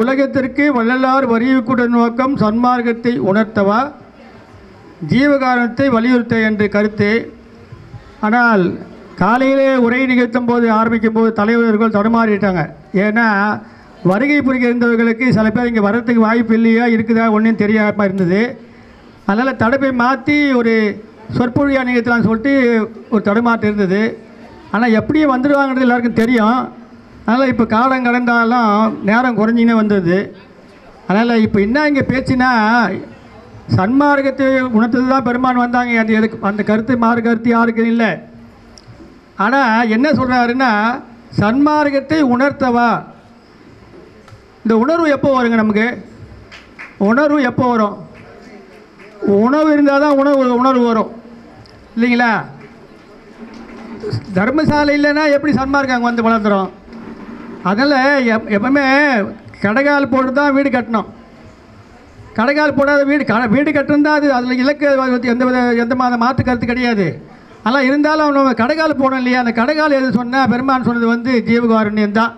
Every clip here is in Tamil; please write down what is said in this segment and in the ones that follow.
உலகத்திற்கு வள்ளலார் வரிவுக்கூட நோக்கம் சன்மார்க்கத்தை உணர்த்தவா ஜீவகாரணத்தை வலியுறுத்த என்று கருத்து. ஆனால் காலையிலே உரை நிகழ்த்தும் போது ஆரம்பிக்கும் போது தலைவர்கள் தடுமாறிட்டாங்க. ஏன்னா வருகை புரிக இருந்தவர்களுக்கு சில பேர் இங்கே வர்றதுக்கு வாய்ப்பு இல்லையா இருக்குதா ஒன்றும் தெரியாமல் இருந்தது. அதனால் தடுப்பை மாற்றி ஒரு சொற்பொழியாக நிகழ்த்தலான்னு சொல்லிட்டு ஒரு தடுமாற்றம் இருந்தது. ஆனால் எப்படியும் வந்துடுவாங்கிறது எல்லாருக்கும் தெரியும். அதனால் இப்போ காலம் கடந்தாலும் நேரம் குறைஞ்சினே வந்தது. அதனால் இப்போ என்ன இங்கே பேச்சுன்னா சன்மார்க்கத்தை உணர்த்தது தான் பெருமான் வந்தாங்க. அது எதுக்கு அந்த கருத்து மாறு கருத்து யாருக்கும் இல்லை. ஆனால் என்ன சொல்கிறாருன்னா சன்மார்க்கத்தை உணர்த்தவா. இந்த உணர்வு எப்போ வருங்க? நமக்கு உணர்வு எப்போ வரும்? உணவு இருந்தால் தான் உணர்வு வரும் இல்லைங்களா? தர்மசாலை இல்லைன்னா எப்படி சன்மார்க்கம் அங்கே வந்து வளர்ந்துடும்? அதனால் எப்பவுமே கடைகால் போட்டு தான் வீடு கட்டணும். கடைகால் போடாத வீடு கட்டணும் தான் அது. அதில் இலக்கு எந்த மாற்று கருத்து கிடையாது. ஆனால் இருந்தாலும் நம்ம கடைகால் போடணும் இல்லையா? அந்த கடைகால் எது சொன்னால் பெருமான் சொன்னது ஜீவகாருண்யம் தான்.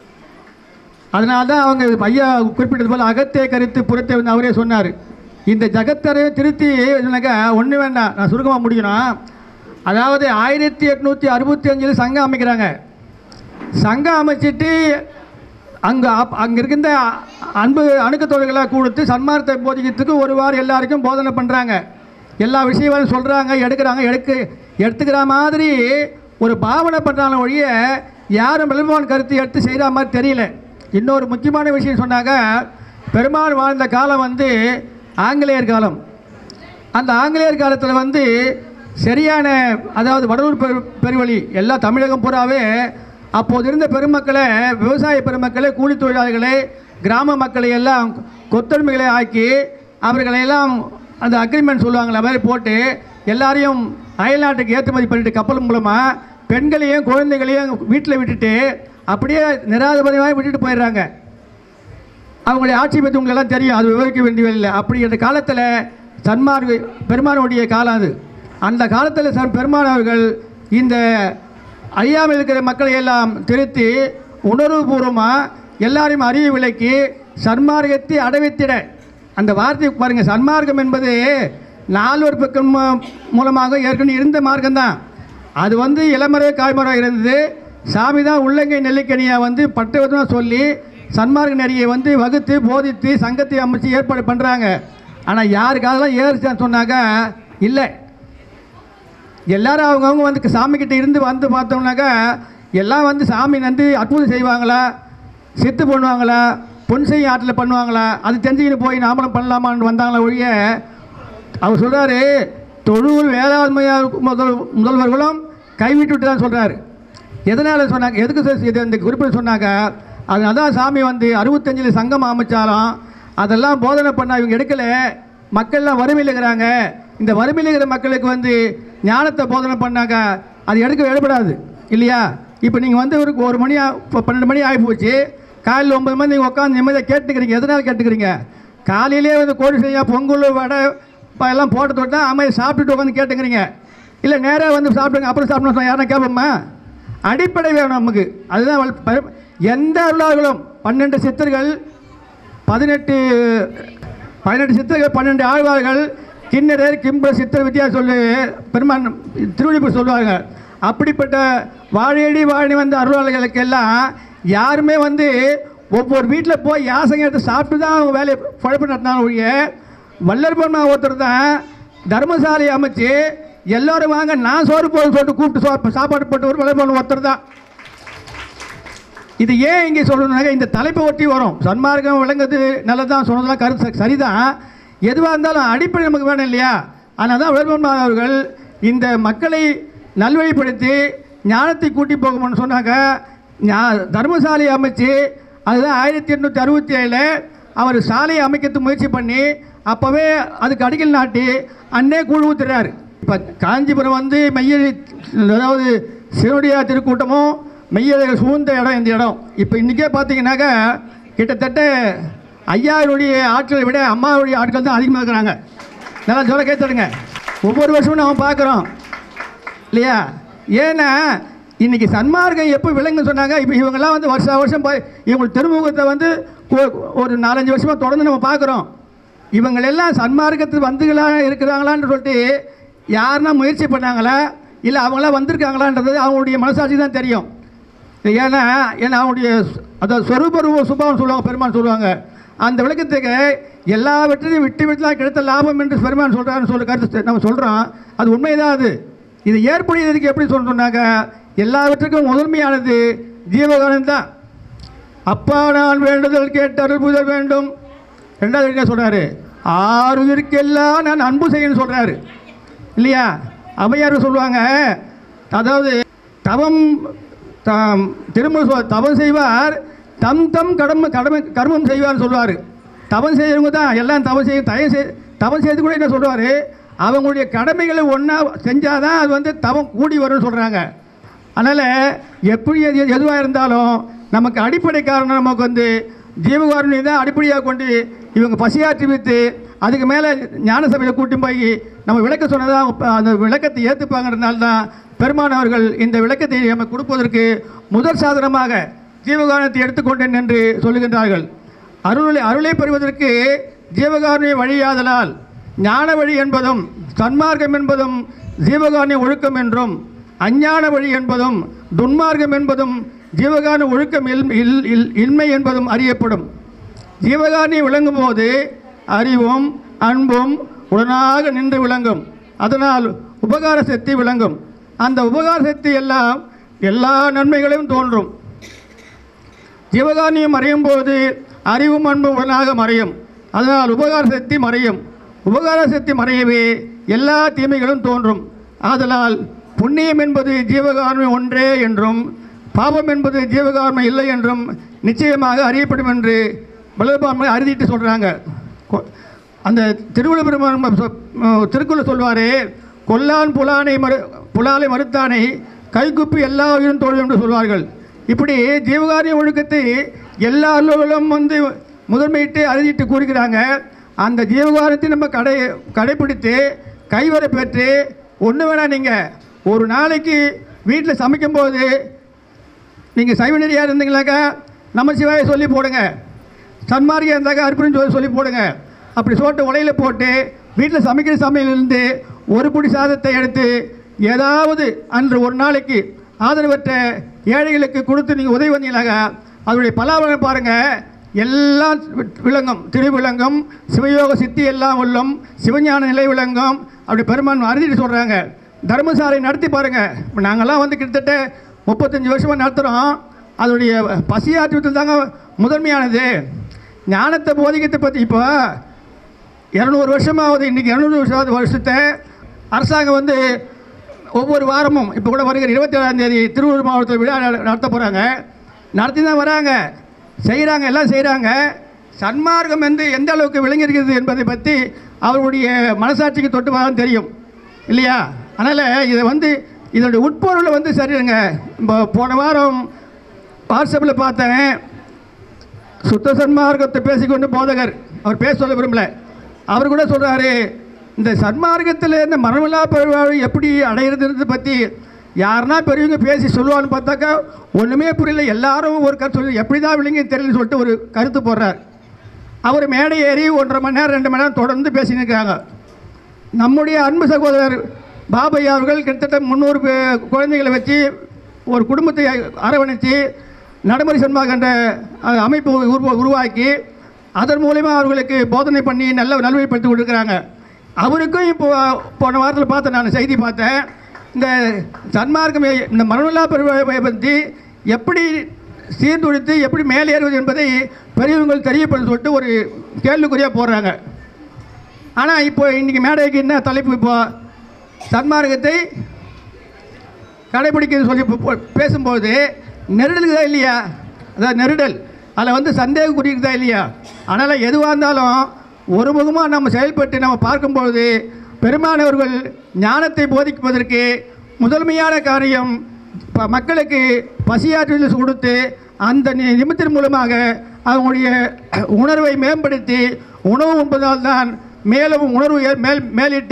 அதனால தான் அவங்க ஐயா குறிப்பிட்டது போல் அகத்தே கருத்து புறத்தை அவரே சொன்னார். இந்த ஜகத்தரையும் திருத்தி சொன்னாக்கா ஒன்று வேண்டாம், நான் சுருக்கமாக முடிக்கணும். அதாவது 1865 சங்கம் அமைக்கிறாங்க. சங்கம் அமைச்சிட்டு அங்கே இருக்கின்ற அணுக்கத்தோழர்களாக கொடுத்து சன்மார்க்கத்தை போதிக்கிறதுக்கு ஒரு வாரம் எல்லாருக்கும் போதனை பண்ணுறாங்க. எல்லா விஷயங்களும் சொல்கிறாங்க, எடுத்துக்கிற மாதிரி ஒரு பாவனை பண்ணுறாங்க ஒழிய யாரும் பெருமான் கருத்து எடுத்து செய்கிற மாதிரி தெரியல. இன்னொரு முக்கியமான விஷயம் சொன்னாங்க, பெருமான் வாழ்ந்த காலம் ஆங்கிலேயர் காலம். அந்த ஆங்கிலேயர் காலத்தில் சரியான அதாவது வடலூர் பெருவழி எல்லா தமிழகம் பூராவே அப்போது இருந்த பெருமக்களை, விவசாய பெருமக்களை, கூலி தொழிலாளர்களை, கிராம மக்களை எல்லாம் கொத்தடிமைகளை ஆக்கி அவர்களையெல்லாம் அந்த அக்ரிமெண்ட் சொல்லுவாங்களே மாதிரி போட்டு எல்லாரையும் அயல்நாட்டுக்கு ஏற்றுமதி பண்ணிட்டு கப்பல் மூலமாக பெண்களையும் குழந்தைகளையும் வீட்டில் விட்டுட்டு அப்படியே நிராதபதியாக விட்டுட்டு போயிடுறாங்க. அவங்களுடைய ஆட்சி பற்றி உங்களெல்லாம் தெரியும், அது விவரிக்க வேண்டியதில்லை. அப்படி அந்த காலத்தில் பெருமானுடைய காலம் அது. அந்த காலத்தில் பெருமான் அவர்கள் இந்த அறியாமல் இருக்கிற மக்களை எல்லாம் திருத்தி உணர்வுபூர்வமாக எல்லாரையும் அறிய விலக்கி சன்மார்க்கத்தை அடைவித்திட அந்த வார்த்தை பாருங்கள். சன்மார்க்கம் என்பது நால்வர் பக்கம் மூலமாக ஏற்கனவே இருந்த மார்க்கம்தான். அது இளமறை காய்மரம் இருந்தது. சாமி தான் உள்ளங்கை நெல்லிக்கனியாக பட்டவதமாக சொல்லி சன்மார்க்க நெறியை வகுத்து போதித்து சங்கத்தை அமைச்சு ஏற்பாடு பண்ணுறாங்க. ஆனால் யாருக்காகலாம் ஏறிச்சான்னு சொன்னாக்கா இல்லை. எல்லோரும் அவங்கவுங்க சாமிக்கிட்ட இருந்து பார்த்தோம்னாக்கா எல்லாம் சாமி அற்புதம் செய்வாங்களா, சித்து பண்ணுவாங்களா, பொன் செய்ய ஆற்றில் பண்ணுவாங்களா, அது தெரிஞ்சுக்கிட்டு போய் நாமளும் பண்ணலாமான்னு வந்தாங்களா ஒழிய அவர் சொல்கிறாரு தொழுவில் வேளாண்மையாக முதல்வர்களும் கைவிட்டு தான் சொல்கிறாரு. எதனால் சொன்னாங்க, எதுக்கு இது இந்த குறிப்பிட்டு சொன்னாங்க? அதனால தான் சாமி 65 சங்கம் அமைச்சாலும் அதெல்லாம் போதனை பண்ணால் இவங்க எடுக்கலை. மக்கள்லாம் வறுமையில் இருக்கிறாங்க. இந்த வறுமையில் இருக்கிற மக்களுக்கு ஞானத்தை போதனை பண்ணாங்க, அது எடுபடாது இல்லையா? இப்போ நீங்கள் ஒரு மணி 12 மணி ஆகி போச்சு, காலையில் 9 மணி நீங்கள் உட்காந்து நிம்மதியாக கேட்டுக்கிறீங்க. எதனால் கேட்டுக்கிறீங்க? காலையிலே கோழி செய்யா பொங்கல் வடை எல்லாம் போட்டு தொட்டால் அமைதி சாப்பிட்டுட்டு உட்காந்து கேட்டுக்கிறீங்க. இல்லை நேராக சாப்பிடுங்க அப்புறம் சாப்பிடணும் யாரும் கேட்போம்மா? அடிப்படை வேணும் நமக்கு. அதுதான் எந்த அருளார்களும் 12 சித்தர்கள் 18 சித்தர்கள் 12 ஆழ்வார்கள் கிண்ணறர் கிம்ப சித்தர் வித்தியாசம் சொல்லி பெருமான் திருவள்ளுவர் சொல்லுவாங்க. அப்படிப்பட்ட வாழையடி வாழி அருளாளர்களுக்கெல்லாம் யாருமே ஒவ்வொரு வீட்டில் போய் யாசகம் எடுத்து சாப்பிட்டு தான் அவங்க வேலையை பழப்பு நடத்தினாலும் ஒழிய வள்ளல் பெருமான் ஒருத்தர் தான் தர்மசாலையை அமைச்சு எல்லோரும் வாங்க நான் சோறு போதும் சொல்லிட்டு கூப்பிட்டு சாப்பாடு போட்டு ஒரு வள்ளல் பெருமான் ஒருத்தர் தான். இது ஏன் இங்கே சொல்லணுன்னாக்க இந்த தலைப்பை ஒட்டி வரும். சன்மார்க்கம் விளங்குறது நல்லதான், சொன்னதெல்லாம் கருத்து சரிதான். எதுவாக இருந்தாலும் அடிப்படை நமக்கு வேணும் இல்லையா? அதனால் தான் வள்ளல் பெருமான் அவர்கள் இந்த மக்களை நல்வழிப்படுத்தி ஞானத்தை கூட்டி போகணும்னு சொன்னாங்க. தர்மசாலையை அமைச்சு அதுதான் 1867 அவர் சாலையை அமைக்கிறதுக்கு முயற்சி பண்ணி அப்போவே அதுக்கு அடிக்கல் நாட்டி அன்னே கூழ் ஊத்துறாரு. இப்போ காஞ்சிபுரம் மெய்யழி அதாவது சிவனுடைய திருக்கூட்டமும் மெய்யழகர் சூழ்ந்த இடம் இந்த இடம். இப்போ இன்றைக்கே பார்த்தீங்கன்னாக்கா கிட்டத்தட்ட ஐயாவுடைய ஆட்களை விட அம்மாவுடைய ஆட்கள் தான் அதிகமாக இருக்கிறாங்க. நல்லா சொல்ல கேட்டுடுங்க. ஒவ்வொரு வருஷமும் நாம் பார்க்குறோம் இல்லையா? ஏன்னா இன்றைக்கி சன்மார்க்கம் எப்போ விளங்குன்னு சொன்னாங்க. இப்போ இவங்கெல்லாம் வந்து வருஷம் போய் இவங்க திருமுகத்தை வந்து ஒரு 4-5 வருஷமாக தொடர்ந்து நம்ம பார்க்குறோம். இவங்களெல்லாம் சன்மார்க்கத்துக்கு வந்துகளாக இருக்கிறாங்களான்னு சொல்லிட்டு யாருன்னா முயற்சி பண்ணாங்களா இல்லை அவங்களாம் வந்திருக்காங்களான்றது அவங்களுடைய மனசாட்சி தான் தெரியும். ஏன்னா அவங்களுடைய அதாவது சொரூப சுபாவம் சொல்லுவாங்க, பெருமான் சொல்லுவாங்க. அந்த விளக்கத்துக்கு எல்லாவற்றையும் விட்டு விட்டுலாம் கிடைத்த லாபம் என்று பெருமான் சொல்கிறான்னு சொல்லி கருத்து நம்ம சொல்கிறோம். அது உண்மைதான். அது இது ஏற்புடையதுக்கு எப்படி சொன்னாங்க, எல்லாவற்றுக்கும் முதன்மையானது ஜீவகானம் தான். அப்பா நான் வேண்டுதல் கேட்டு அருள்புதல் வேண்டும். ரெண்டாவது என்ன சொல்கிறாரு, ஆறுதற்கெல்லாம் நான் அன்பு செய்யணும்னு சொல்கிறாரு இல்லையா. அவையார் சொல்லுவாங்க, அதாவது தவம் திரும்ப தவம் செய்வார் தம் கர்மம் செய்வார்னு சொல்லுவார். தவம் செய்யறவங்க தான் எல்லாம் தவம் செய்து கூட என்ன சொல்லுவார், அவங்களுடைய கடமைகளை ஒன்றா செஞ்சால் தான் அது வந்து தவம் கூடி வரும்னு சொல்கிறாங்க. அதனால் எப்படி எதுவாக இருந்தாலும் நமக்கு அடிப்படை காரணம் நமக்கு வந்து ஜீவகாருண்யம் தான் அடிப்படையாக கொண்டு இவங்க பசியாற்றி வைத்து அதுக்கு மேலே ஞான சபையில் கூட்டி போய் நம்ம விளக்க சொன்னதான் அந்த விளக்கத்தை ஏற்றுப்பாங்கிறதுனால தான் பெருமான் அவர்கள் இந்த விளக்கத்தை நமக்கு கொடுப்பதற்கு முதல் சாதனமாக ஜீவகாரணத்தை எடுத்துக்கொண்டேன் என்று சொல்லுகின்றார்கள். அருளை பெறுவதற்கு ஜீவகாருண்ய வழியாதலால் ஞான வழி என்பதும் சன்மார்க்கம் என்பதும் ஜீவகாருண்ய ஒழுக்கம் என்றும் அஞ்ஞான வழி என்பதும் துன்மார்க்கம் என்பதும் ஜீவகாருண்ய ஒழுக்கம் இன்மை என்பதும் அறியப்படும். ஜீவகாருண்யம் விளங்கும் போது அறிவும் அன்பும் உடனாக நின்று விளங்கும். அதனால் உபகார சக்தி விளங்கும். அந்த உபகார சக்தி எல்லாம் எல்லா நன்மைகளையும் தோன்றும். ஜீவகாருண்யம் மறையும் போது அறிவும் அன்பும் உடனாக மறையும். அதனால் உபகார சக்தி மறையும். உபகார சக்தி மறையவே எல்லா தீமைகளும் தோன்றும். ஆதலால் புண்ணியம் என்பது ஜீவகாருண்யம் ஒன்றே என்றும் பாவம் என்பது ஜீவகாருண்யம் இல்லை என்றும் நிச்சயமாக அறியப்படும் என்று வல்லபான்மை அறுதிட்டு சொல்கிறாங்க. அந்த திருவள்ளுவர் திருக்குறள் சொல்வாரே, கொல்லான் புலாலை மறுத்தானை கைகுப்பி எல்லா உயிரும் தோல்வி என்று சொல்வார்கள். இப்படி ஜீவகாரிய ஒழுக்கத்தை எல்லா அலுவலும் வந்து முதன்மையிட்டு அறுதிட்டு கூறுகிறாங்க. அந்த ஜீவகாரத்தை நம்ம கடைப்பிடித்து கைவரை பெற்று ஒன்று வேணால் நீங்கள் ஒரு நாளைக்கு வீட்டில் சமைக்கும்போது நீங்கள் சைவ நெறியாக இருந்தீங்களாக்கா நம்ம சிவாயை சொல்லி போடுங்க, சன்மார்க்கம் இருந்தாக்கா அர்ப்பணம் சொல்லி போடுங்க. அப்படி சோட்டு உலையில் போட்டு வீட்டில் சமைக்கிற சமையலிருந்து ஒரு பிடி சாதத்தை எடுத்து ஏதாவது அன்று ஒரு நாளைக்கு ஆதரவற்ற ஏழைகளுக்கு கொடுத்து நீங்கள் உதவி வந்தீங்களாக அதனுடைய பலாபலம் பாருங்கள். எல்லாம் விளங்கும், திருவிளங்கும், சிவயோக சித்தி எல்லாம் உள்ளும், சிவஞான நிலை விளங்கும். அப்படி பெருமான் அறுதிட்டு சொல்கிறாங்க. தர்மசாலை நடத்தி பாருங்கள். இப்போ நாங்கள்லாம் வந்து கிட்டத்தட்ட 35 வருஷமாக நடத்துகிறோம். அதனுடைய பசியாற்றுவதில் தாங்க முதன்மையானது. ஞானத்தை போதிக்கத்தை பற்றி இப்போ 200 வருஷமாவது, இன்றைக்கி 200 வருஷத்தை அரசாங்கம் வந்து ஒவ்வொரு வாரமும் இப்போ கூட வருகிற 27ஆம் தேதி திருவள்ளூர் மாவட்டத்தில் விழா நடத்த போகிறாங்க. நடத்தி தான் வராங்க, செய்கிறாங்க, எல்லாம் செய்கிறாங்க. சன்மார்க்கம் வந்து எந்த அளவுக்கு விளங்கியிருக்கிறது என்பதை பற்றி அவருடைய மனசாட்சிக்கு தொட்டு தான் தெரியும் இல்லையா. அதனால் இதை வந்து இதனுடைய உட்பொருளை வந்து சரிங்க. இப்போ போன வாரம் வாட்ஸ்அப்பில் பார்த்தேன், சுத்த சன்மார்க்கத்தை பேசிக்கொண்டு போதகர் அவர் பேச சொல்ல விரும்பல. அவர் கூட சொல்கிறாரு, இந்த சன்மார்க்கத்தில் இந்த மரணமில்லா பெருவாழ்வு எப்படி அடையிறதுன்றதை பற்றி யாருன்னா பெரியவங்க பேசி சொல்லுவான்னு பார்த்தாக்கா ஒன்றுமே புரியல. எல்லாரும் ஒரு கருத்து சொல்லி எப்படி தான் விளங்கி தெரியலன்னு சொல்லிட்டு ஒரு கருத்து போடுறார். அவர் மேடை ஏறி 1.5 மணி நேரம் 2 மணி நேரம் தொடர்ந்து பேசின்னு இருக்காங்க. நம்முடைய அன்பு சகோதரர் பாபையா அவர்கள் கிட்டத்தட்ட 300 குழந்தைகளை வச்சு ஒரு குடும்பத்தை அரவணைத்து நடைமுறை சன்மார்க்கம் என்ற அமைப்பு உருவாக்கி அதன் மூலமாக அவர்களுக்கு போதனை பண்ணி நல்வழிப்படுத்தி கொடுக்குறாங்க. அவருக்கும் இப்போ போன வாரத்தில் பார்த்தேன், நான் செய்தி பார்த்தேன். இந்த சன்மார்க்கம் இந்த மரணமில்லா பெருவாழ்வை பற்றி எப்படி சீர்துழித்து எப்படி மேலேறுவது என்பதை பெரியவங்கள் தெரியப்படுத்த சொல்லிட்டு ஒரு கேள்விக்குறியாக போடுறாங்க. ஆனால் இப்போ இன்றைக்கி மேடைக்கு என்ன தலைப்பு, இப்போ சன்மார்க்கத்தை கடைபிடிக்கிறது சொல்லி பேசும்போது நெருடலுக்குதா இல்லையா, அதாவது நெருடல் அதில் வந்து சந்தேகம் குறிக்குதா இல்லையா. அதனால் எதுவாக இருந்தாலும் ஒருமுகமாக நம்ம செயல்பட்டு நம்ம பார்க்கும்பொழுது பெருமானவர்கள் ஞானத்தை போதிப்பதற்கு முதன்மையான காரியம் மக்களுக்கு பசியாற்றுதல் கொடுத்து அந்த நிமித்தின் மூலமாக அவங்களுடைய உணர்வை மேம்படுத்தி உணவு உண்பதால் தான் மேலும் உணர்வு மேலிட்டு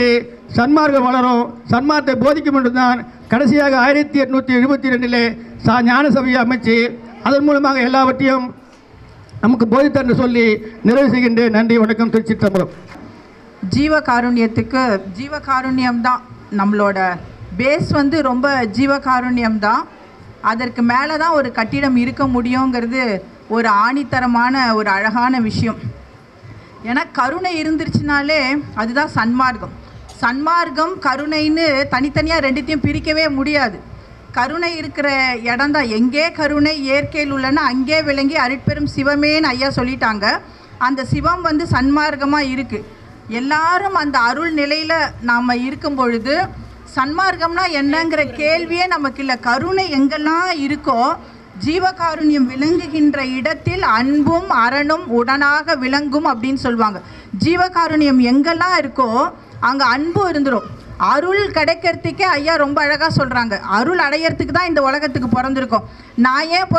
சன்மார்க்கம் வளரும், சன்மார்க்கத்தை போதிக்கும் என்று தான் கடைசியாக 1872 ஞான சபையை அமைச்சு அதன் மூலமாக எல்லாவற்றையும் நமக்கு போதித்தார் என்று சொல்லி நிறைவு செய்கின்றேன். நன்றி, வணக்கம். திருச்சிற்றம்பலம். ஜீவகாருண்யத்துக்கு ஜீவகாருண்யம் தான் நம்மளோட பேஸ், வந்து ரொம்ப ஜீவகாருண்யம் தான். அதற்கு மேலே தான் ஒரு கட்டிடம் இருக்க முடியுங்கிறது ஒரு ஆணித்தரமான ஒரு அழகான விஷயம். ஏன்னா கருணை இருந்துருச்சுனாலே அதுதான் சன்மார்க்கம். சன்மார்க்கம் கருணைன்னு தனித்தனியாக ரெண்டுத்தையும் பிரிக்கவே முடியாது. கருணை இருக்கிற இடம் தான். எங்கே கருணை இயற்கையில் உள்ளன்னா அங்கே விளங்கி அருட்பெரும் சிவமேன்னு ஐயா சொல்லிட்டாங்க. அந்த சிவம் வந்து சன்மார்க்கமாக இருக்குது. எல்லாரும் அந்த அருள் நிலையில் நாம் இருக்கும் பொழுது சன்மார்க்கம்னா என்னங்கிற கேள்வியே நமக்கு இல்லை. கருணை எங்கெல்லாம் இருக்கோ, ஜீவகாருண்யம் விளங்குகின்ற இடத்தில் அன்பும் அரணும் உடனாக விளங்கும் அப்படின்னு சொல்லுவாங்க. ஜீவகாருண்யம் எங்கெல்லாம் இருக்கோ அங்கே அன்பு இருந்துடும். அருள் கிடைக்கிறதுக்கே ஐயா ரொம்ப அழகாக சொல்கிறாங்க. அருள் அடையிறதுக்கு தான் இந்த உலகத்துக்கு பிறந்திருக்கோம். நான் ஏன்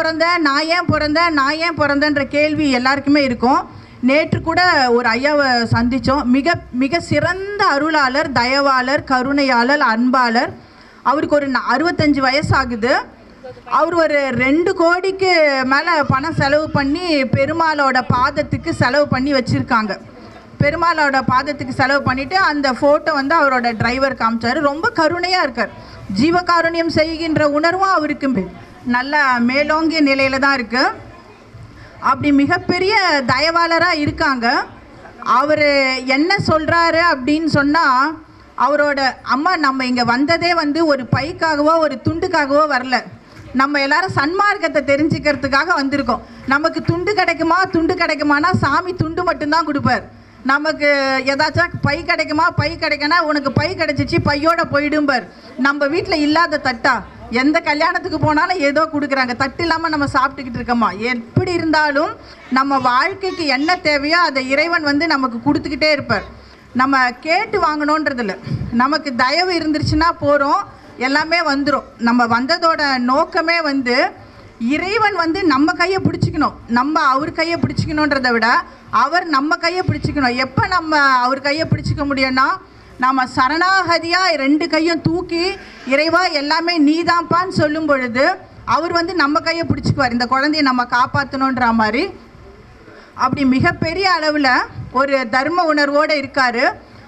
பிறந்தேன்ற கேள்வி எல்லாருக்குமே இருக்கும். நேற்று கூட ஒரு ஐயாவை சந்தித்தோம். மிக மிக சிறந்த அருளாளர், தயவாளர், கருணையாளர், அன்பாளர். அவருக்கு ஒரு 65 வயசு ஆகுது. அவர் ஒரு 2 கோடிக்கு மேலே பணம் செலவு பண்ணி பெருமாளோட பாதத்துக்கு செலவு பண்ணி வச்சுருக்காங்க. பெருமாளோட பாதத்துக்கு செலவு பண்ணிவிட்டு அந்த ஃபோட்டோ வந்து அவரோட டிரைவர் காமிச்சார். ரொம்ப கருணையாக இருக்கார். ஜீவகாருண்யம் செய்கின்ற உணர்வும் அவருக்கு நல்ல மேலோங்கிய நிலையில் தான் இருக்குது. அப்படி மிகப்பெரிய தயவாளராக இருக்காங்க. அவர் என்ன சொல்கிறாரு அப்படின்னு சொன்னால், அவரோட அம்மா நம்ம இங்கே வந்ததே வந்து ஒரு பைக்காகவோ ஒரு துண்டுக்காகவோ வரல. நம்ம எல்லாரும் சன்மார்க்கத்தை தெரிஞ்சுக்கிறதுக்காக வந்திருக்கோம். நமக்கு துண்டு கிடைக்குமானா சாமி துண்டு மட்டும்தான் கொடுப்பார். நமக்கு ஏதாச்சும் பை கிடைக்குன்னா உனக்கு பை கிடைச்சிச்சு பையோட போயிடும்பார். நம்ம வீட்டில் இல்லாத தட்டா, எந்த கல்யாணத்துக்கு போனாலும் ஏதோ கொடுக்குறாங்க. தட்டு இல்லாமல் நம்ம சாப்பிட்டுக்கிட்டு இருக்கோமா? எப்படி இருந்தாலும் நம்ம வாழ்க்கைக்கு என்ன தேவையோ அதை இறைவன் வந்து நமக்கு கொடுத்துக்கிட்டே இருப்பார். நம்ம கேட்டு வாங்கணுன்றதில்ல. நமக்கு தயவு இருந்துருச்சுன்னா போகிறோம், எல்லாமே வந்துடும். நம்ம வந்ததோட நோக்கமே வந்து இறைவன் வந்து நம்ம கையை பிடிச்சிக்கணும். நம்ம அவர் கையை பிடிச்சிக்கணுன்றதை விட அவர் நம்ம கையை பிடிச்சிக்கணும். எப்போ நம்ம அவர் கையை பிடிச்சிக்க முடியும்னா, நம்ம சரணாகதியாக 2 கையும் தூக்கி இறைவா எல்லாமே நீதான்ப்பான்னு சொல்லும் பொழுது அவர் வந்து நம்ம கையை பிடிச்சிக்குவார். இந்த குழந்தைய நம்ம காப்பாற்றணுன்ற மாதிரி. அப்படி மிகப்பெரிய அளவில் ஒரு தர்ம உணர்வோடு இருக்கார்.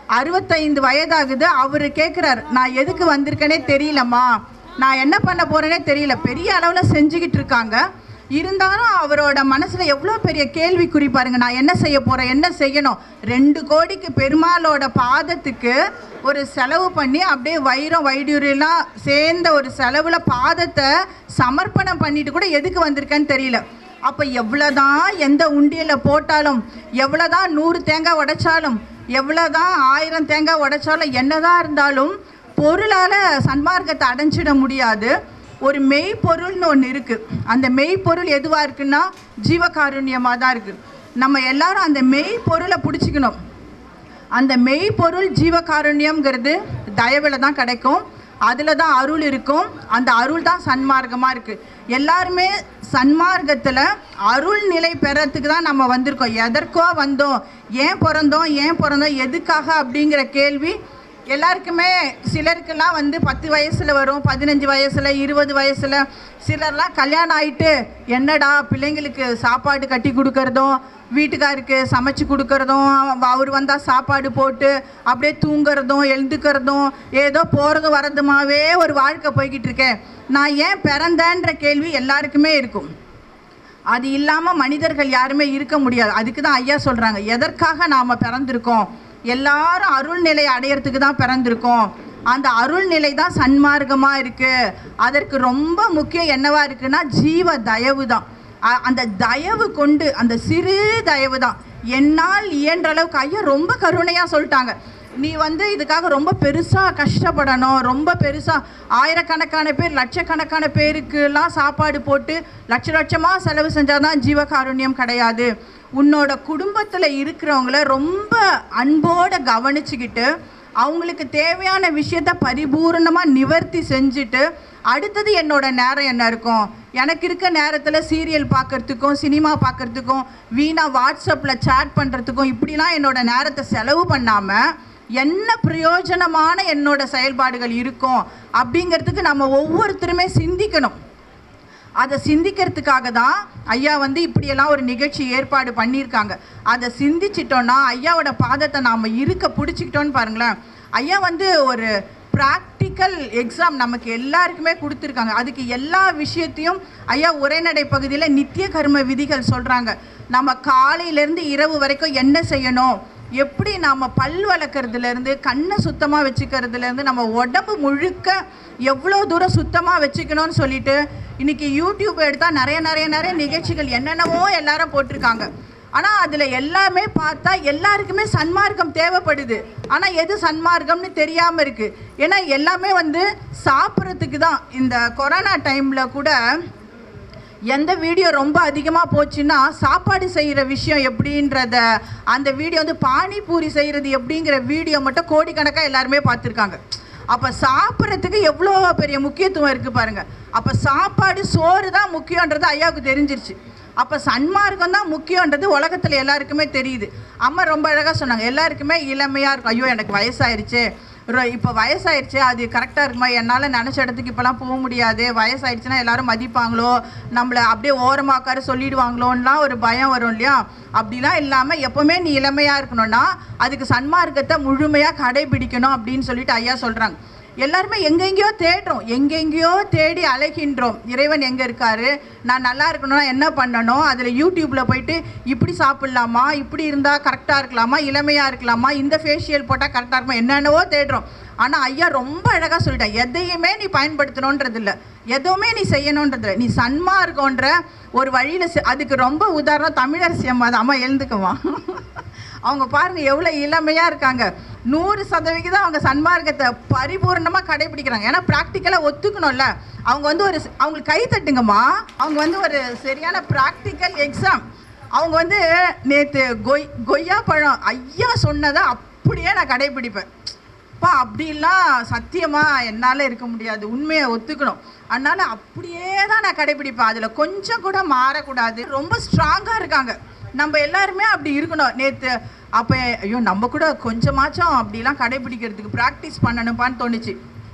65 வயதாகுது. அவர் கேட்குறார், நான் எதுக்கு வந்திருக்கேனே தெரியலம்மா, நான் என்ன பண்ண போகிறேனே தெரியல. பெரிய அளவில் செஞ்சுக்கிட்டு இருக்காங்க. இருந்தாலும் அவரோட மனசில் எவ்வளோ பெரிய கேள்வி குறிப்பாருங்க. நான் என்ன செய்ய போகிறேன், என்ன செய்யணும்? 2 கோடிக்கு பெருமாளோட பாதத்துக்கு ஒரு செலவு பண்ணி அப்படியே வைடூரியெல்லாம் சேர்ந்த ஒரு செலவில் பாதத்தை சமர்ப்பணம் பண்ணிட்டு கூட எதுக்கு வந்திருக்கேன்னு தெரியல. அப்போ எவ்வளோதான் எந்த உண்டியலில் போட்டாலும், எவ்வளோதான் 100 தேங்காய் உடைச்சாலும், எவ்வளோதான் 1000 தேங்காய் உடைச்சாலும், என்னதான் இருந்தாலும் பொருளால் சன்மார்க்கத்தை அடைஞ்சிட முடியாது. ஒரு மெய்ப்பொருள்னு ஒன்று இருக்குது. அந்த மெய்ப்பொருள் எதுவாக இருக்குன்னா ஜீவகாருண்யமாக தான் இருக்குது. நம்ம எல்லாரும் அந்த மெய்ப்பொருளை பிடிச்சிக்கணும். அந்த மெய்ப்பொருள் ஜீவகாருண்யம்ங்கிறது தயவில் தான் கிடைக்கும். அதில் தான் அருள் இருக்கும். அந்த அருள் தான் சன்மார்க்கமாக இருக்குது. எல்லாருமே சன்மார்க்கத்தில் அருள் நிலை பெறத்துக்கு தான் நம்ம வந்திருக்கோம். எதற்கோ வந்தோம், ஏன் பிறந்தோம் எதுக்காக அப்படிங்கிற கேள்வி எல்லாருக்குமே. சிலருக்கெல்லாம் வந்து 10 வயசில் வரும், 15 வயசில், 20 வயசில். சிலர்லாம் கல்யாணம் ஆகிட்டு என்னடா பிள்ளைங்களுக்கு சாப்பாடு கட்டி கொடுக்கறதும், வீட்டுக்காருக்கு சமைச்சு கொடுக்கறதும், அவர் வந்தால் சாப்பாடு போட்டு அப்படியே தூங்குறதும் எழுந்துக்கிறதும், ஏதோ போகிறதும் வரதுமாவே ஒரு வாழ்க்கை போய்கிட்டு இருக்கேன். நான் ஏன் பிறந்தேன்ற கேள்வி எல்லாருக்குமே இருக்கும். அது இல்லாமல் மனிதர்கள் யாருமே இருக்க முடியாது. அதுக்கு தான் ஐயா சொல்கிறாங்க, எதற்காக நாம் பிறந்திருக்கோம்? எல்லாரும் அருள் நிலை அடையிறதுக்கு தான் பிறந்திருக்கோம். அந்த அருள் நிலை தான் சன்மார்க்கமாக இருக்குது. அதற்கு ரொம்ப முக்கியம் என்னவா இருக்குன்னா ஜீவ தயவு தான். அந்த தயவு கொண்டு, அந்த சிறு தயவு தான். என்னால் இயன்ற அளவுக்கு ஐயா ரொம்ப கருணையாக சொல்லிட்டாங்க. நீ வந்து இதுக்காக ரொம்ப பெருசாக கஷ்டப்படணும், ரொம்ப பெருசாக ஆயிரக்கணக்கான பேர் லட்சக்கணக்கான பேருக்குலாம் சாப்பாடு போட்டு லட்சமாக செலவு செஞ்சால் தான் ஜீவகாருண்யம் கிடையாது. உன்னோட குடும்பத்தில் இருக்கிறவங்கள ரொம்ப அன்போடு கவனிச்சுக்கிட்டு அவங்களுக்கு தேவையான விஷயத்த பரிபூர்ணமாக நிவர்த்தி செஞ்சுட்டு அடுத்தது என்னோட நேரம் என்ன இருக்கும், எனக்கு இருக்க நேரத்தில் சீரியல் பார்க்குறதுக்கும் சினிமா பார்க்குறதுக்கும் வீணாக வாட்ஸ்அப்பில் சேட் பண்ணுறதுக்கும் இப்படிலாம் என்னோட நேரத்தை செலவு பண்ணாமல் என்ன பிரயோஜனமான என்னோட செயல்பாடுகள் இருக்கும் அப்படிங்கிறதுக்கு நம்ம ஒவ்வொருத்தருமே சிந்திக்கணும். அதை சிந்திக்கிறதுக்காக தான் ஐயா வந்து இப்படியெல்லாம் ஒரு நிகழ்ச்சி ஏற்பாடு பண்ணியிருக்காங்க. அதை சிந்திச்சிட்டோன்னா ஐயாவோட பாதத்தை நாம் இருக்க பிடிச்சிக்கிட்டோன்னு பாருங்களேன். ஐயா வந்து ஒரு ப்ராக்டிக்கல் எக்ஸாம் நமக்கு எல்லாருக்குமே கொடுத்துருக்காங்க. அதுக்கு எல்லா விஷயத்தையும் ஐயா உரைநடை பகுதியில் நித்திய கர்ம விதிகள் சொல்கிறாங்க. நம்ம காலையிலேருந்து இரவு வரைக்கும் என்ன செய்யணும், எப்படி நாம் பல் வளர்க்குறதுலேருந்து கண்ணை சுத்தமாக வச்சுக்கிறதுலேருந்து நம்ம உடம்பு முழுக்க எவ்வளோ தூரம் சுத்தமாக வச்சுக்கணும்னு சொல்லிட்டு இன்றைக்கி யூடியூப் எடுத்தால் நிறைய நிகழ்ச்சிகள் என்னென்னவோ எல்லாரும் போட்டிருக்காங்க. ஆனால் அதில் எல்லாமே பார்த்தா எல்லாருக்குமே சன்மார்க்கம் தேவைப்படுது. ஆனால் எது சன்மார்க்கம்னு தெரியாமல் இருக்குது. ஏன்னா எல்லாமே வந்து சாப்பிட்றதுக்கு தான். இந்த கொரோனா டைமில் கூட எந்த வீடியோ ரொம்ப அதிகமாக போச்சுன்னா சாப்பாடு செய்கிற விஷயம் எப்படின்றத அந்த வீடியோ வந்து பானிபூரி செய்கிறது எப்படிங்கிற வீடியோ மட்டும் கோடிக்கணக்காக எல்லாருமே பார்த்துருக்காங்க. அப்போ சாப்பிட்றதுக்கு எவ்வளோ பெரிய முக்கியத்துவம் இருக்குது பாருங்கள். அப்போ சாப்பாடு சோறு தான் முக்கியன்றது ஐயாவுக்கு தெரிஞ்சிருச்சு. அப்போ சன்மார்க்கம் தான் முக்கியன்றது உலகத்தில் எல்லாருக்குமே தெரியுது. அம்மா ரொம்ப அழகாக சொன்னாங்க, எல்லாருக்குமே இளமையாக இருக்கும். ஐயோ எனக்கு வயசாயிருச்சு, இப்போ வயசாயிடுச்சு, அது கரெக்டாக இருக்குமா, என்னால் நினச்ச இடத்துக்கு இப்போலாம் போக முடியாது, வயசாயிடுச்சுன்னா எல்லாரும் மதிப்பாங்களோ, நம்மளை அப்படியே ஓரமாக்கார சொல்லிடுவாங்களோன்னெலாம் ஒரு பயம் வரும் இல்லையா. அப்படிலாம் இல்லாமல் எப்போவுமே நீ இளமையாக இருக்கணும்னா அதுக்கு சன்மார்க்கத்தை முழுமையாக கடைபிடிக்கணும் அப்படின்னு சொல்லிட்டு ஐயா சொல்கிறாங்க. எல்லாருமே எங்கெங்கேயோ தேடுறோம், எங்கெங்கேயோ தேடி அலைகின்றோம். இறைவன் எங்கே இருக்காரு, நான் நல்லா இருக்கணும்னா என்ன பண்ணணும், அதில் யூடியூப்பில் போயிட்டு இப்படி சாப்பிட்லாமா, இப்படி இருந்தால் கரெக்டாக இருக்கலாமா, இளமையாக இருக்கலாமா, இந்த ஃபேஷியல் போட்டால் கரெக்டாக இருக்குமா, என்னென்னவோ தேடுறோம். ஆனால் ஐயா ரொம்ப அழகாக சொல்லிட்டேன், எதையுமே நீ பயன்படுத்தணுன்றது இல்லை, எதுவுமே நீ செய்யணுன்றது இல்லை, நீ சன்மார்க்கன்ற ஒரு வழியில். அதுக்கு ரொம்ப உதாரணம் தமிழரசி அம்மா தான். அம்மா எழுந்துக்குமா, அவங்க பாருங்கள் எவ்வளோ இளமையாக இருக்காங்க. 100% அவங்க சன்மார்க்கத்தை பரிபூர்ணமாக கடைபிடிக்கிறாங்க. ஏன்னா ப்ராக்டிக்கலாக ஒத்துக்கணும்ல. அவங்க வந்து அவங்களுக்கு கை தட்டுங்கம்மா, அவங்க வந்து ஒரு சரியான ப்ராக்டிக்கல் எக்ஸாம். அவங்க வந்து நேற்று கொய்யா பழம் ஐயா சொன்னதை அப்படியே நான் கடைபிடிப்பேன். அப்படிலாம் சத்தியமாக என்னால் இருக்க முடியாது, உண்மையை ஒத்துக்கணும். அதனால் அப்படியே தான் நான் கடைபிடிப்பேன். அதில் கொஞ்சம் கூட மாறக்கூடாது. ரொம்ப ஸ்ட்ராங்காக இருக்காங்க. நம்ம எல்லாருமே அப்படி இருக்கணும். நேற்று அப்போ ஐயோ நம்ம கூட கொஞ்சமாச்சும் அப்படிலாம் கடைபிடிக்கிறதுக்கு ப்ராக்டிஸ் பண்ணணுப்பான்னு தோணுச்சு.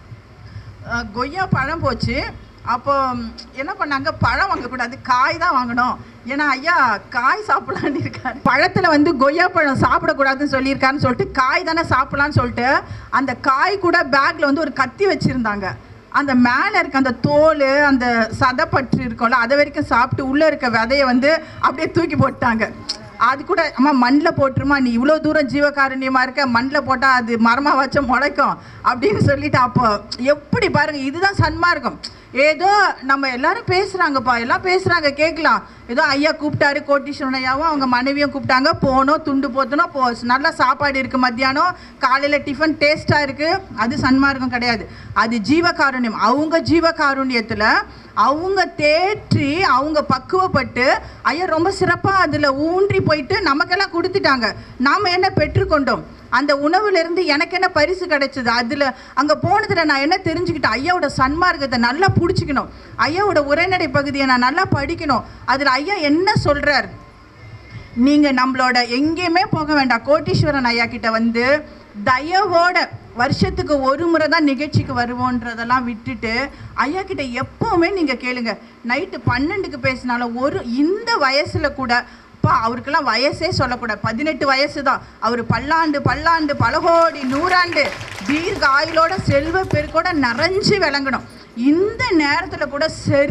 கொய்யா பழம் போச்சு. அப்போ என்ன பண்ணாங்க, பழம் வாங்கக்கூடாது, காய் தான் வாங்கணும். ஏன்னா ஐயா காய் சாப்பிட்லான்னு இருக்காரு. பழத்தில் வந்து கொய்யா பழம் சாப்பிடக்கூடாதுன்னு சொல்லியிருக்காருன்னு சொல்லிட்டு காய் தானே சாப்பிட்லான்னு சொல்லிட்டு அந்த காய் கூட பேக்கில் வந்து ஒரு கத்தி வச்சுருந்தாங்க. அந்த மேலே இருக்க அந்த தோல், அந்த சதைப்பற்று இருக்கும்ல, அதை வரைக்கும் சாப்பிட்டு உள்ளே இருக்க விதையை வந்து அப்படியே தூக்கி போட்டாங்க. அது கூட அம்மா மண்ணில் போட்டுருமா, நீ இவ்வளோ தூரம் ஜீவகாருண்யமாக இருக்க, மண்ணில் போட்டால் அது மரமாக வச்ச முளைக்கும் அப்படின்னு சொல்லிட்டு. அப்போ எப்படி பாருங்கள், இதுதான் சன்மார்க்கம். ஏதோ நம்ம எல்லாரும் பேசுகிறாங்கப்பா, எல்லாம் பேசுகிறாங்க கேட்கலாம். ஏதோ ஐயா கூப்பிட்டாரு, கோட்டீஸ்வரன் ஐயாவும் அவங்க மனைவியும் கூப்பிட்டாங்க, போனோம், துண்டு போத்தணும், நல்லா சாப்பாடு இருக்குது, மத்தியானம் காலையில் டிஃபன் டேஸ்ட்டாக இருக்குது. அது சன்மார்க்கம் கிடையாது, அது ஜீவகாருண்யம். அவங்க ஜீவகாருண்யத்தில் அவங்க தேற்றி அவங்க பக்குவப்பட்டு ஐயா ரொம்ப சிறப்பாக அதில் ஊன்றி போயிட்டு நமக்கெல்லாம் கொடுத்துட்டாங்க. நாம் என்ன பெற்றுக்கொண்டோம், அந்த உணவுலேருந்து எனக்கு என்ன பரிசு கிடைச்சது, அதில் அங்கே போனதில் நான் என்ன தெரிஞ்சுக்கிட்டேன், ஐயாவோட சன்மார்க்கத்தை நல்லா பிடிச்சிக்கணும், ஐயாவோட உரைநடை பகுதியை நான் நல்லா படிக்கணும். அதில் ஐயா என்ன சொல்கிறார், நீங்கள் நம்மளோட எங்கேயுமே போக வேண்டாம், கோட்டீஸ்வரன் ஐயா கிட்ட வந்து தயவோட வருஷத்துக்கு ஒரு முறை தான் நிகழ்ச்சிக்கு வருவோன்றதெல்லாம் விட்டுட்டு ஐயா கிட்ட எப்போவுமே நீங்கள் கேளுங்க. நைட்டு 12க்கு பேசினாலும் இந்த வயசில் கூட அவருக்கெல்லாம் வயசே சொல்லக்கூடாது, 18 வயசு தான். அவர் பல்லாண்டு பல கோடி நூறாண்டு தீர்க்க ஆயுளோட செல்வ பெருக்கோட நிறைஞ்சு விளங்கணும். இந்த நேரத்தில் கூட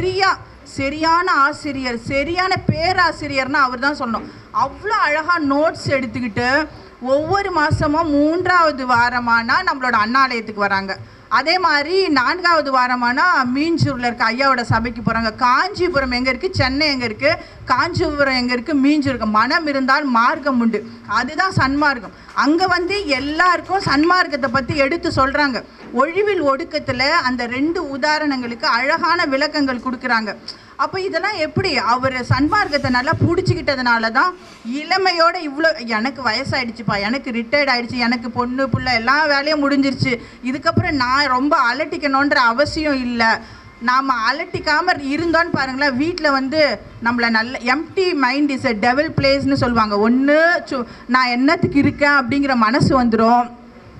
சரியான ஆசிரியர், சரியான பேராசிரியர்னா அவர் தான் சொல்லணும். அவ்வளோ அழகாக நோட்ஸ் எடுத்துக்கிட்டு ஒவ்வொரு மாதமும் 3வது வாரமானா நம்மளோட அண்ணாலயத்துக்கு வராங்க. அதே மாதிரி 4வது வாரமானா மீஞ்சூரில் இருக்க ஐயாவோட சபைக்கு போகிறாங்க. காஞ்சிபுரம் எங்கே இருக்குது, சென்னை எங்கே இருக்குது, காஞ்சிபுரம் எங்கே இருக்குது, மீஞ்சூர் இருக்குது. மனம் இருந்தால் மார்க்கம் உண்டு, அதுதான் சன்மார்க்கம். அங்கே வந்து எல்லாருக்கும் சன்மார்க்கத்தை பற்றி எடுத்து சொல்கிறாங்க. ஒழிவில் ஒடுக்கத்தில் அந்த 2 உதாரணங்களுக்கு அழகான விளக்கங்கள் கொடுக்குறாங்க. அப்போ இதெல்லாம் எப்படி அவர் சன்மார்க்கத்தை நல்லா பிடிச்சிக்கிட்டதுனால தான் இளமையோட இவ்வளோ, எனக்கு வயசாயிடுச்சுப்பா, எனக்கு ரிட்டையர்ட் ஆகிடுச்சு, எனக்கு பொண்ணு பிள்ளை எல்லா வேலையும் முடிஞ்சிருச்சு, இதுக்கப்புறம் நான் ரொம்ப அலட்டிக்கணுன்ற அவசியம் இல்லை. நாம் அலட்டிக்காமல் இருந்தோன்னு பாருங்களேன், வீட்டில் வந்து நம்மளை நல்ல empty mind is a devil பிளேஸ்னு சொல்லுவாங்க. ஒன்று நான் என்னத்துக்கு இருக்கேன் அப்படிங்கிற மனசு வந்துடும்,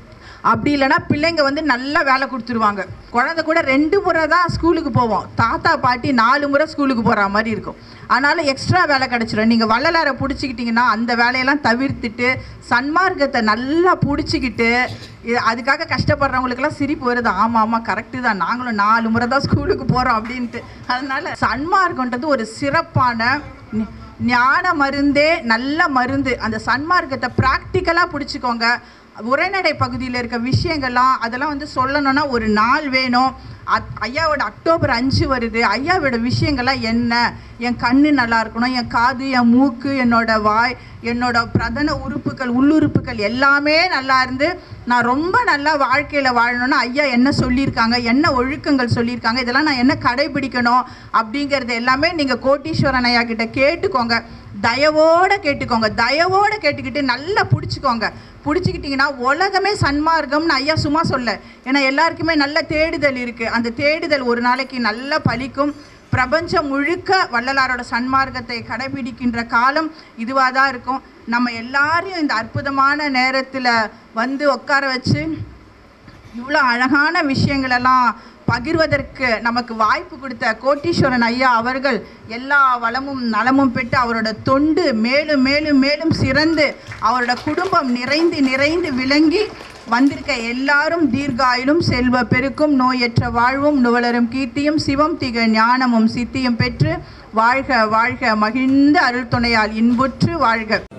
அப்படி இல்லைன்னா பிள்ளைங்க வந்து நல்லா வேலை கொடுத்துருவாங்க. குழந்தை கூட 2 முறை தான் ஸ்கூலுக்கு போவோம், தாத்தா பாட்டி 4 முறை ஸ்கூலுக்கு போகிற மாதிரி இருக்கும். அதனால் எக்ஸ்ட்ரா வேலை கிடச்சிடும். நீங்கள் வள்ளலாரை பிடிச்சிக்கிட்டிங்கன்னா அந்த வேலையெல்லாம் தவிர்த்துட்டு சன்மார்க்கத்தை நல்லா பிடிச்சிக்கிட்டு, அதுக்காக கஷ்டப்படுறவங்களுக்கெல்லாம் சிரிப்பு வருது. ஆமாம் ஆமாம் கரெக்டு தான், நாங்களும் 4 முறை தான் ஸ்கூலுக்கு போகிறோம் அப்படின்ட்டு. அதனால் சன்மார்க்கன்றது ஒரு சிறப்பான ஞான மருந்தே, நல்ல மருந்து. அந்த சன்மார்க்கத்தை ப்ராக்டிக்கலாக பிடிச்சிக்கோங்க. உரைநடை பகுதியில் இருக்க விஷயங்கள்லாம் அதெல்லாம் வந்து சொல்லணும்னா ஒரு நாள் வேணும். ஐயாவோட அக்டோபர் 5 வருது. ஐயாவோட விஷயங்கள்லாம் என்ன, என் கண்ணு நல்லா இருக்கணும், என் காது, என் மூக்கு, என்னோட வாய், என்னோட பிரதான உறுப்புகள், உள்ளுறுப்புகள் எல்லாமே நல்லா இருந்து நான் ரொம்ப நல்லா வாழ்க்கையில் வாழணும்னு ஐயா என்ன சொல்லியிருக்காங்க, என்ன ஒழுக்கங்கள் சொல்லியிருக்காங்க, இதெல்லாம் நான் என்ன கடைபிடிக்கணும் அப்படிங்கிறது எல்லாமே நீங்கள் கோட்டீஸ்வரன் ஐயா கிட்ட கேட்டுக்கோங்க. தயவோடு கேட்டுக்கோங்க. தயவோடு கேட்டுக்கிட்டு நல்லா பிடிச்சிக்கோங்க. பிடிச்சிக்கிட்டிங்கன்னா உலகமே சன்மார்க்கம்னு ஐயா சும்மா சொல்ல. ஏன்னா எல்லாருக்குமே நல்ல தேடுதல் இருக்குது. அந்த தேடுதல் ஒரு நாளைக்கு நல்லா பலிக்கும். பிரபஞ்சம் முழுக்க வள்ளலாரோட சன்மார்க்கத்தை கடைபிடிக்கின்ற காலம் இதுவாக தான் இருக்கும். நம்ம எல்லாரையும் இந்த அற்புதமான நேரத்தில் வந்து உட்கார வச்சு இவ்வளோ அழகான விஷயங்களெல்லாம் பகிர்வதற்கு நமக்கு வாய்ப்பு கொடுத்த கோட்டீஸ்வரன் ஐயா அவர்கள் எல்லா வளமும் நலமும் பெற்று அவரோட தொண்டு மேலும் மேலும் மேலும் சிறந்து அவரோட குடும்பம் நிறைந்து நிறைந்து விளங்கி வந்திருக்க எல்லாரும் தீர்காயிலும் செல்வ பெருக்கும் நோயற்ற வாழ்வும் நுவலரும் கீர்த்தியும் சிவம் திக ஞானமும் சித்தியும் பெற்று வாழ்க வாழ்க மகிழ்ந்த அருள் துணையால் இன்புற்று வாழ்க.